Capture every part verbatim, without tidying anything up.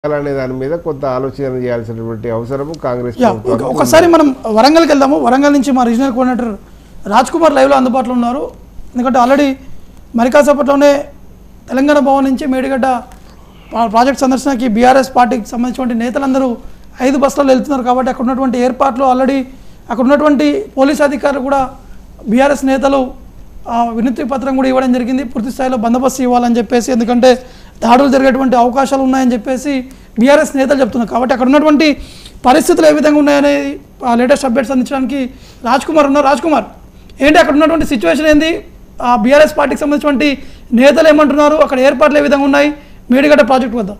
అనే దాని మీద కొంత ఆలోచన చేయాల్సినటువంటి అవసరము కాంగ్రెస్ ఒకసారి మనం వరంగల్కి వెళ్దాము. వరంగల్ నుంచి మా రీజనల్ కోఆర్డినేటర్ రాజ్ కుమార్ లైవ్లో అందుబాటులో ఉన్నారు. ఎందుకంటే ఆల్రెడీ మరికాసేపట్లోనే తెలంగాణ భవన్ నుంచి మేడిగడ్డ ప్రాజెక్ట్ సందర్శనకి బీఆర్ఎస్ పార్టీకి సంబంధించిన నేతలందరూ ఐదు బస్సులలో వెళ్తున్నారు. కాబట్టి అక్కడ ఉన్నటువంటి ఏర్పాట్లు ఆల్రెడీ అక్కడ ఉన్నటువంటి పోలీస్ అధికారులు కూడా బీఆర్ఎస్ నేతలు వినతి పత్రం కూడా ఇవ్వడం జరిగింది. పూర్తి స్థాయిలో బందోబస్తు ఇవ్వాలని చెప్పేసి, ఎందుకంటే దాడులు జరిగేటువంటి అవకాశాలు ఉన్నాయని చెప్పేసి బీఆర్ఎస్ నేతలు చెప్తున్నారు. కాబట్టి అక్కడ ఉన్నటువంటి పరిస్థితులు ఏ విధంగా ఉన్నాయనేది లేటెస్ట్ అప్డేట్స్ అందించడానికి రాజ్ కుమార్ ఉన్నారు. రాజ్ కుమార్, ఏంటి అక్కడ ఉన్నటువంటి సిచ్యువేషన్ ఏంది? బీఆర్ఎస్ పార్టీకి సంబంధించినటువంటి నేతలు ఏమంటున్నారు? అక్కడ ఏర్పాట్లు ఏ విధంగా ఉన్నాయి మేడిగడ్డ ప్రాజెక్టు వద్ద?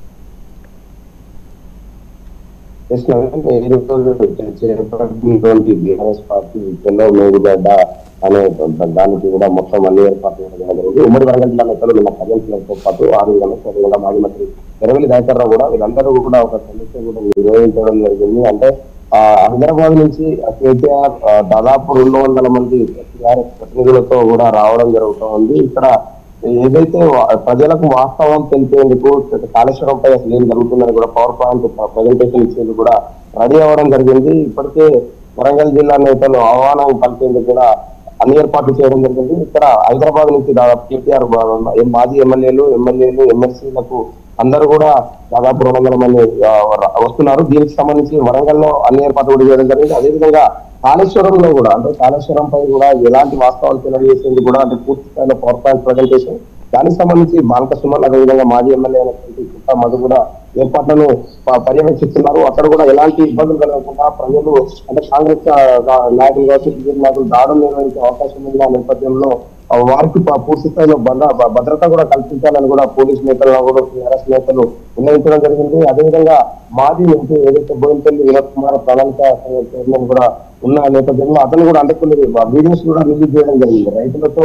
బీఆర్ఎస్ పార్టీ మేడిగడ్డ అనే దానికి కూడా మొత్తం అన్ని ఏర్పాట్లు ఉమ్మడి వరంగల్ జిల్లా నేతలు నిన్న పర్యటనతో పాటు ఆరు నమస్కారం కూడా మాజీ మంత్రి ఎర్రవెల్లి దయాకర్ రావు కూడా వీళ్ళందరూ కూడా ఒక సమస్య కూడా నిర్వహించడం జరిగింది. అంటే ఆ హైదరాబాద్ నుంచి కేటీఆర్ దాదాపు రెండు వందల మంది టీఆర్ఎస్ ప్రతినిధులతో కూడా రావడం జరుగుతూ ఉంది. ఇక్కడ ఏదైతే ప్రజలకు వాస్తవం తెలిపేందుకు కాళేశ్వరంపై అసలు ఏం జరుగుతుందని కూడా పవర్ పాయింట్ ప్రజెంటేషన్ ఇచ్చేందుకు కూడా రెడీ అవ్వడం జరిగింది. ఇప్పటికే వరంగల్ జిల్లా నేతలు ఆహ్వానం పలికేందుకు కూడా అన్ని ఏర్పాట్లు చేయడం జరిగింది. ఇక్కడ హైదరాబాద్ నుంచి దాదాపు కేటీఆర్ మాజీ ఎమ్మెల్యేలు ఎమ్మెల్యేలు ఎమ్మెల్సీలకు అందరూ కూడా దాదాపు రెండు వందల మంది వస్తున్నారు. దీనికి సంబంధించి వరంగల్ లో అన్ని ఏర్పాట్లు కూడా చేయడం జరిగింది. అదేవిధంగా కాళేశ్వరంలో కూడా అంటే కాళేశ్వరం పై కూడా ఎలాంటి వాస్తవాలు తెలియజేసేందుకు కూడా అంటే పూర్తి స్థాయిలో పవర్ పాయింట్ ప్రజెంటేషన్, దానికి సంబంధించి బాలక సుమన్ అదేవిధంగా మాజీ ఎమ్మెల్యే అయినటువంటి కుట్టా మధు కూడా ఏర్పాట్లను పర్యవేక్షిస్తున్నారు. అక్కడ కూడా ఎలాంటి ఇబ్బందులు కలగకుండా ప్రజలు అంటే కాంగ్రెస్ నాయకులు కావచ్చు బీజేపీ నాయకులు దాడులు నిర్వహించే అవకాశం ఉన్న నేపథ్యంలో వారికి పూర్తి స్థాయిలో భద్రత కూడా కల్పించాలని కూడా పోలీస్ నేతలను కూడా టీఆర్ఎస్ నేతలు నిర్ణయించడం జరిగింది. అదేవిధంగా మాజీ ఎంపీ ఏదైతే బోయినపల్లి వినోద్ కుమార్ ప్రణాళిక చైర్మన్ కూడా ఉన్న నేపథ్యంలో అతను కూడా అంటే కొన్ని వీడియోస్ కూడా రిలీజ్ చేయడం జరిగింది. రైతులతో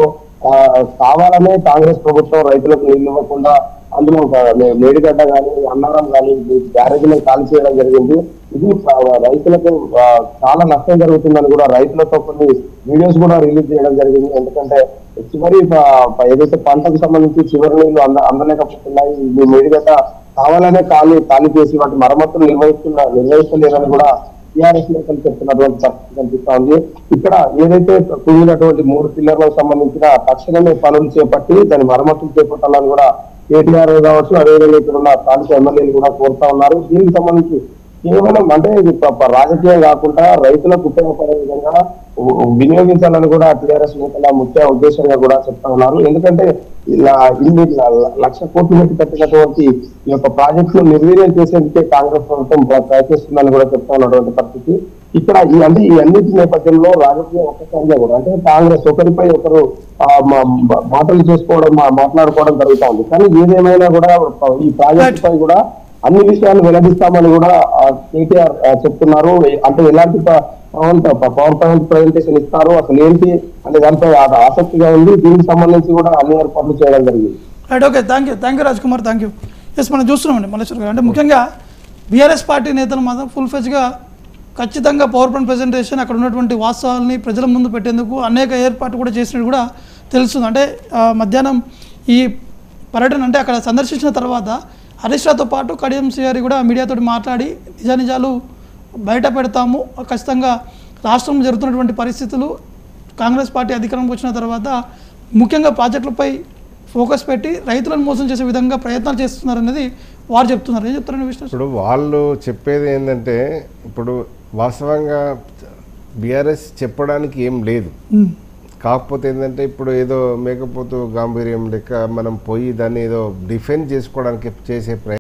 కావాలనే కాంగ్రెస్ ప్రభుత్వం రైతులకు నీళ్ళు ఇవ్వకుండా అందులో మేడిగడ్డ కానీ అన్నారం కానీ బ్యారేజీలను ఖాళీ చేయడం జరిగింది. ఇది రైతులకు చాలా నష్టం జరుగుతుందని కూడా రైతులతో కొన్ని వీడియోస్ కూడా రిలీజ్ చేయడం జరిగింది. ఎందుకంటే చివరి ఏదైతే పంటకు సంబంధించి చివరి నీళ్లు అంద అందలేకపోతున్నాయి. ఈ మేడిగడ్డ కావాలనే ఖాళీ ఖాళీ చేసి వాటి మరమ్మతులు నిర్వహిస్తున్న నిర్వహిస్తలేదని కూడా టీఆర్ఎస్ నేతలు చెప్తున్నటువంటి పరిస్థితి కనిపిస్తా ఉంది. ఇక్కడ ఏదైతే కూలినటువంటి మూడు పిల్లర్లకు సంబంధించిన తక్షణమే పనులు చేపట్టి దాని మరమ్మతులు చేపట్టాలని కూడా కేటీఆర్ కావచ్చు అదేవిధంగా ఇక్కడ ఉన్న స్థానిక ఎమ్మెల్యేలు కూడా కోరుతా ఉన్నారు. దీనికి సంబంధించి కేవలం అంటే రాజకీయం కాకుండా రైతులకు ఉపయోగపడే విధంగా వినియోగించాలని కూడా టీఆర్ఎస్ నేతల ముఖ్య ఉద్దేశంగా కూడా చెప్తా ఉన్నారు. ఎందుకంటే ఇలా ఇన్ని లక్ష కోట్లు పెట్టి కట్టినటువంటి ఈ యొక్క ప్రాజెక్టులు నిర్వీర్యం చేసేందుకే కాంగ్రెస్ ప్రభుత్వం ప్రయత్నిస్తుందని కూడా చెప్తా ఉన్నటువంటి పరిస్థితి. ఇక్కడ ఈ అంటే ఈ అన్నిటి నేపథ్యంలో రాజకీయం ఒక్కసారిగా కూడా అంటే కాంగ్రెస్ ఒకరిపై ఒకరు మాటలు చేసుకోవడం మాట్లాడుకోవడం జరుగుతూ ఉంది. కానీ ఏదేమైనా కూడా ఈ ప్రాజెక్టు పై కూడా అన్ని విషయాలు వెల్లడిస్తామని కూడా కేటీఆర్ చెప్తున్నారు. అంటే ఎలాంటి పవర్ పాయింట్ ప్రజెంటేషన్ ఇస్తారు అసలు ఏంటి అనే దానిపై ఆసక్తిగా ఉంది. దీనికి సంబంధించి కూడా అన్ని ఏర్పాట్లు చేయడం జరిగింది. Right, okay, thank you thank you Raj Kumar, thank you. Yes, మనం చూస్తున్నామండి మల్లేశ్వర్ గారు, అంటే ముఖ్యంగా బీఆర్ఎస్ పార్టీ నేతలు మాత్రం ఫుల్ ఫెజ్గా ఖచ్చితంగా పవర్ పాయింట్ ప్రజెంటేషన్ అక్కడ ఉన్నటువంటి వాస్తవాలని ప్రజల ముందు పెట్టేందుకు అనేక ఏర్పాట్లు కూడా చేసినట్టు కూడా తెలుస్తుంది. అంటే మధ్యాహ్నం ఈ పర్యటన అంటే అక్కడ సందర్శించిన తర్వాత హరీష్ రావుతో పాటు కడియం శ్రీహరి కూడా మీడియాతో మాట్లాడి నిజానిజాలు బయట పెడతాము, ఖచ్చితంగా రాష్ట్రంలో జరుగుతున్నటువంటి పరిస్థితులు కాంగ్రెస్ పార్టీ అధికారంలోకి వచ్చిన తర్వాత ముఖ్యంగా ప్రాజెక్టులపై ఫోకస్ పెట్టి రైతులను మోసం చేసే విధంగా ప్రయత్నాలు చేస్తున్నారనేది వారు చెప్తున్నారు. ఏం చెప్తారని విషయం ఇప్పుడు వాళ్ళు చెప్పేది ఏంటంటే ఇప్పుడు వాస్తవంగా బీఆర్ఎస్ చెప్పడానికి ఏం లేదు. కాకపోతే ఏంటంటే ఇప్పుడు ఏదో మేకపోతు గాంభీర్యం లెక్క మనం పోయి దాన్ని ఏదో డిఫెండ్ చేసుకోవడానికి చేసే ప్రయత్నం